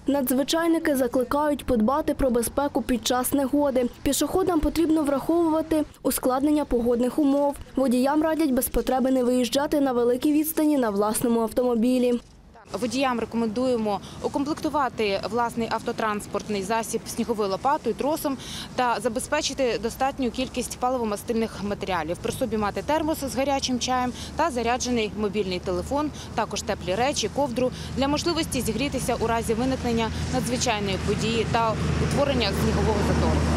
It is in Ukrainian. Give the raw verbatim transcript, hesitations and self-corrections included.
Надзвичайники закликають подбати про безпеку під час негоди. Пішоходам потрібно враховувати ускладнення погодних умов. Водіям радять без потреби не виїжджати на великі відстані на власному автомобілі. Водіям рекомендуємо укомплектувати власний автотранспортний засіб сніговою лопатою, тросом та забезпечити достатню кількість паливомастильних матеріалів. При собі мати термос з гарячим чаєм та заряджений мобільний телефон, також теплі речі, ковдру для можливості зігрітися у разі виникнення надзвичайної події та утворення снігового затору.